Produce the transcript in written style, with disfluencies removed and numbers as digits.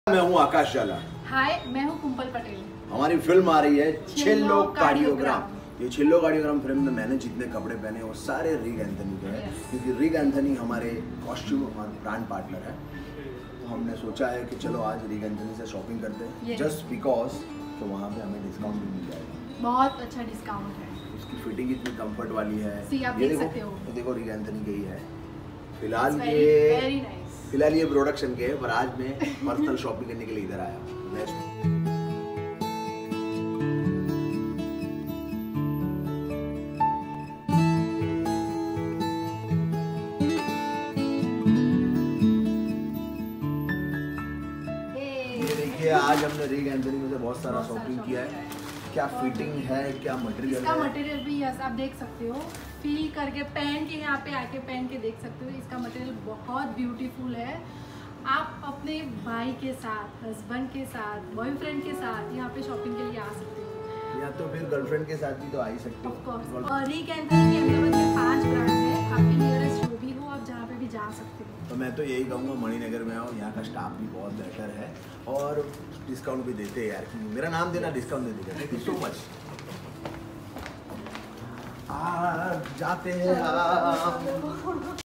मैं हूँ आकाश जाला। हाय, मैं हूँ कुंपल पटेल। हमारी फिल्म आ रही है छिल्लो कार्डियोग्राम। ये छिल्लो कार्डियोग्राम फिल्म में मैंने जितने कपड़े पहने वो सारे रिक एंथनी के हैं, क्योंकि रिक एंथनी हमारे कॉस्ट्यूम और ब्रांड पार्टनर है। तो हमने सोचा है कि चलो आज रिक एंथनी से शॉपिंग करते हैं, जस्ट बिकॉज तो वहाँ पे हमें डिस्काउंट भी मिल जाएगा। बहुत अच्छा डिस्काउंट है। उसकी फिटिंग इतनी कंफर्ट वाली है। आप देख सकते हो। ये देखो रिक एंथनी की ही है। फिलहाल ये प्रोडक्शन के, पर आज मैं पर्सनल शॉपिंग करने के लिए इधर आया हूँ। आज हमने रिक एंथनी में से बहुत सारा शॉपिंग किया है। क्या फिटिंग है, क्या मटेरियल है। इसका मटेरियल भी यस आप देख सकते हो, फील करके पहन के यहाँ पे आके पहन के देख सकते हो। इसका मटेरियल बहुत ब्यूटीफुल है। आप अपने भाई के साथ, हस्बैंड के साथ, बॉयफ्रेंड के साथ यहाँ पे शॉपिंग के लिए आ सकते हो, या तो फिर गर्लफ्रेंड के साथ भी तो आ ही सकते हो। Of course. और रिक एंथनी के अहमदाबाद में 5 ब्रांड है। आपके नियरेस्ट जो भी हो आप जहाँ पे भी जा सकते हो। तो मैं तो यही कहूँगा मणिनगर में आओ, यहाँ का स्टाफ भी बहुत बेहतर है और डिस्काउंट भी देते हैं यार। मेरा नाम देना, डिस्काउंट दे देगा। Thank you so much. जाते हैं